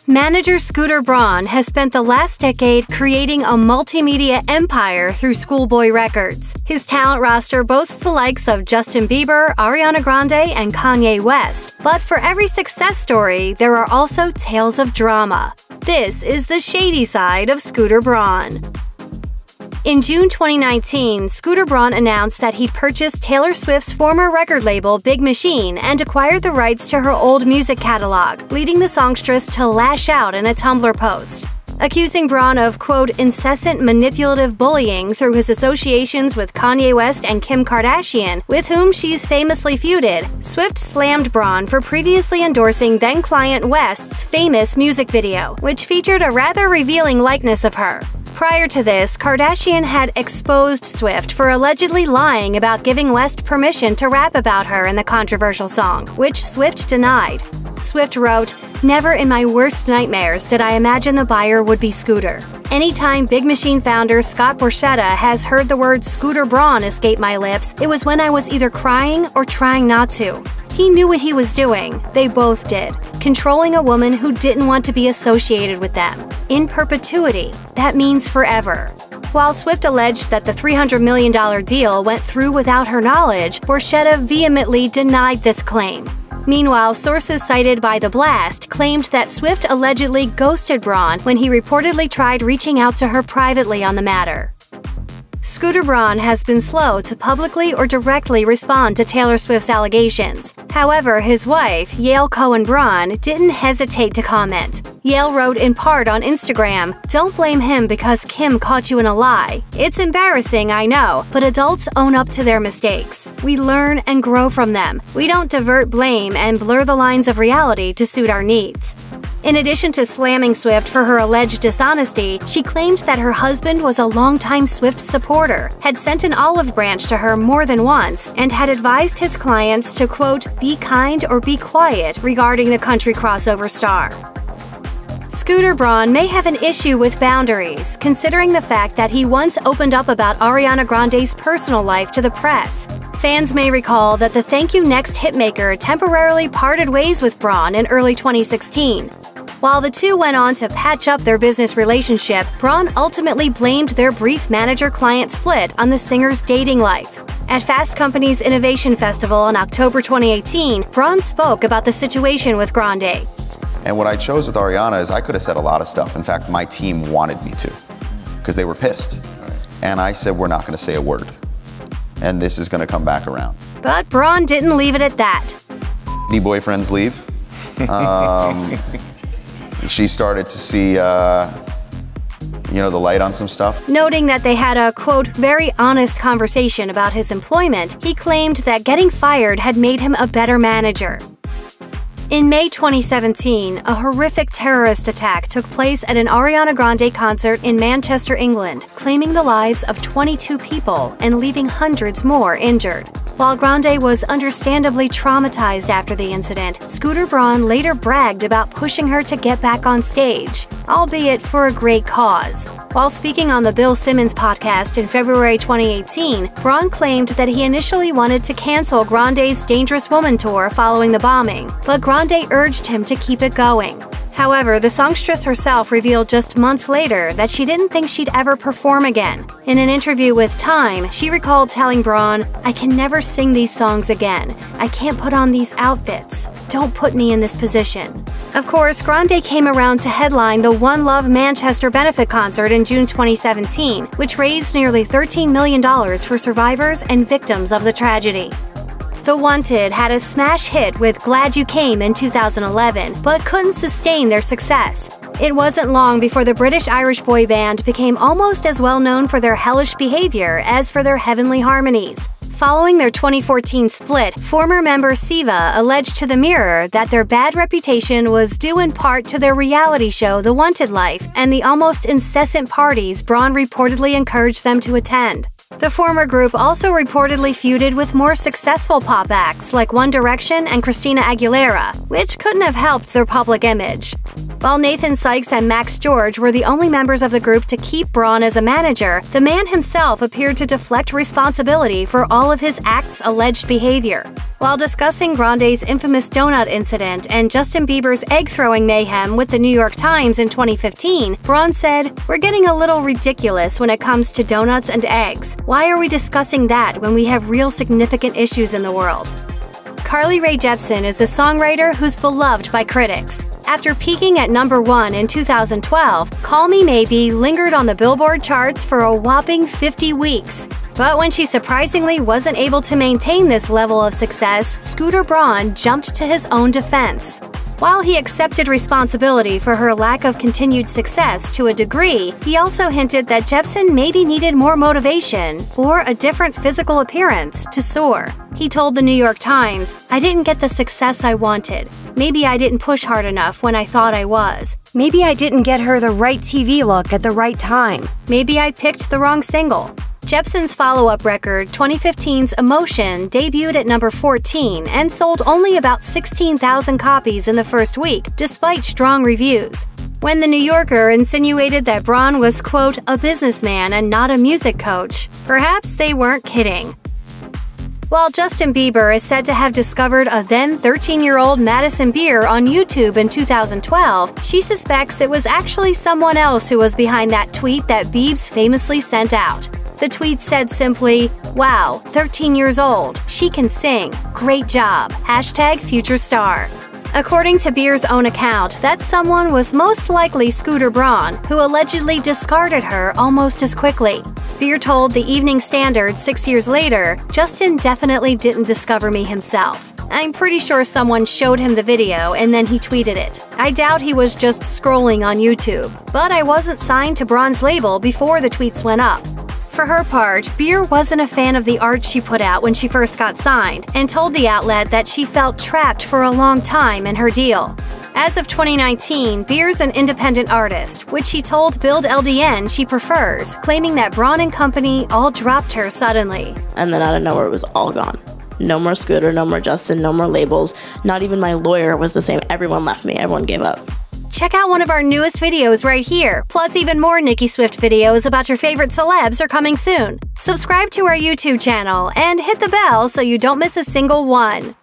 Manager Scooter Braun has spent the last decade creating a multimedia empire through Schoolboy Records. His talent roster boasts the likes of Justin Bieber, Ariana Grande, and Kanye West. But for every success story, there are also tales of drama. This is the shady side of Scooter Braun. In June 2019, Scooter Braun announced that he'd purchased Taylor Swift's former record label Big Machine and acquired the rights to her old music catalog, leading the songstress to lash out in a Tumblr post, accusing Braun of, quote, incessant manipulative bullying through his associations with Kanye West and Kim Kardashian, with whom she's famously feuded. Swift slammed Braun for previously endorsing then-client West's famous music video, which featured a rather revealing likeness of her. Prior to this, Kardashian had exposed Swift for allegedly lying about giving West permission to rap about her in the controversial song, which Swift denied. Swift wrote, "Never in my worst nightmares did I imagine the buyer would be Scooter. Anytime Big Machine founder Scott Borchetta has heard the word Scooter Braun escape my lips, it was when I was either crying or trying not to. He knew what he was doing. They both did. Controlling a woman who didn't want to be associated with them. In perpetuity. That means forever." While Swift alleged that the $300 million deal went through without her knowledge, Borchetta vehemently denied this claim. Meanwhile, sources cited by The Blast claimed that Swift allegedly ghosted Braun when he reportedly tried reaching out to her privately on the matter. Scooter Braun has been slow to publicly or directly respond to Taylor Swift's allegations. However, his wife, Yael Cohen-Braun, didn't hesitate to comment. Yael wrote in part on Instagram, "Don't blame him because Kim caught you in a lie. It's embarrassing, I know, but adults own up to their mistakes. We learn and grow from them. We don't divert blame and blur the lines of reality to suit our needs." In addition to slamming Swift for her alleged dishonesty, she claimed that her husband was a longtime Swift supporter, had sent an olive branch to her more than once, and had advised his clients to, quote, be kind or be quiet regarding the country crossover star. Scooter Braun may have an issue with boundaries, considering the fact that he once opened up about Ariana Grande's personal life to the press. Fans may recall that the Thank You Next hitmaker temporarily parted ways with Braun in early 2016. While the two went on to patch up their business relationship, Braun ultimately blamed their brief manager-client split on the singer's dating life. At Fast Company's Innovation Festival in October 2018, Braun spoke about the situation with Grande. And what I chose with Ariana is I could have said a lot of stuff. In fact, my team wanted me to, because they were pissed. And I said, we're not going to say a word. And this is going to come back around. But Braun didn't leave it at that. Any boyfriends leave. She started to see, the light on some stuff. Noting that they had a, quote, very honest conversation about his employment, he claimed that getting fired had made him a better manager. In May 2017, a horrific terrorist attack took place at an Ariana Grande concert in Manchester, England, claiming the lives of 22 people and leaving hundreds more injured. While Grande was understandably traumatized after the incident, Scooter Braun later bragged about pushing her to get back on stage, albeit for a great cause. While speaking on the Bill Simmons podcast in February 2018, Braun claimed that he initially wanted to cancel Grande's Dangerous Woman tour following the bombing, but Grande urged him to keep it going. However, the songstress herself revealed just months later that she didn't think she'd ever perform again. In an interview with Time, she recalled telling Braun, "I can never sing these songs again. I can't put on these outfits. Don't put me in this position." Of course, Grande came around to headline the One Love Manchester benefit concert in June 2017, which raised nearly $13 million for survivors and victims of the tragedy. The Wanted had a smash hit with Glad You Came in 2011, but couldn't sustain their success. It wasn't long before the British-Irish boy band became almost as well known for their hellish behavior as for their heavenly harmonies. Following their 2014 split, former member Siva alleged to The Mirror that their bad reputation was due in part to their reality show The Wanted Life and the almost incessant parties Braun reportedly encouraged them to attend. The former group also reportedly feuded with more successful pop acts like One Direction and Christina Aguilera, which couldn't have helped their public image. While Nathan Sykes and Max George were the only members of the group to keep Braun as a manager, the man himself appeared to deflect responsibility for all of his act's alleged behavior. While discussing Grande's infamous donut incident and Justin Bieber's egg-throwing mayhem with the New York Times in 2015, Braun said, "We're getting a little ridiculous when it comes to donuts and eggs. Why are we discussing that when we have real significant issues in the world?" Carly Rae Jepsen is a songwriter who's beloved by critics. After peaking at #1 in 2012, Call Me Maybe lingered on the Billboard charts for a whopping 50 weeks. But when she surprisingly wasn't able to maintain this level of success, Scooter Braun jumped to his own defense. While he accepted responsibility for her lack of continued success to a degree, he also hinted that Jepsen maybe needed more motivation or a different physical appearance to soar. He told the New York Times, "I didn't get the success I wanted. Maybe I didn't push hard enough when I thought I was. Maybe I didn't get her the right TV look at the right time. Maybe I picked the wrong single." Jepsen's follow-up record, 2015's Emotion, debuted at #14 and sold only about 16,000 copies in the first week, despite strong reviews. When The New Yorker insinuated that Braun was, quote, "a businessman and not a music coach," perhaps they weren't kidding. While Justin Bieber is said to have discovered a then 13-year-old Madison Beer on YouTube in 2012, she suspects it was actually someone else who was behind that tweet that Biebs famously sent out. The tweet said simply, "Wow, 13 years old. She can sing. Great job. #future star." According to Beer's own account, that someone was most likely Scooter Braun, who allegedly discarded her almost as quickly. Beer told the Evening Standard 6 years later, "Justin definitely didn't discover me himself. I'm pretty sure someone showed him the video and then he tweeted it. I doubt he was just scrolling on YouTube. But I wasn't signed to Braun's label before the tweets went up." For her part, Beer wasn't a fan of the art she put out when she first got signed, and told the outlet that she felt trapped for a long time in her deal. As of 2019, Beer's an independent artist, which she told Build LDN she prefers, claiming that Braun and company all dropped her suddenly. And then out of nowhere, it was all gone. No more Scooter, no more Justin, no more labels. Not even my lawyer was the same. Everyone left me. Everyone gave up. Check out one of our newest videos right here. Plus, even more Nicki Swift videos about your favorite celebs are coming soon. Subscribe to our YouTube channel and hit the bell so you don't miss a single one.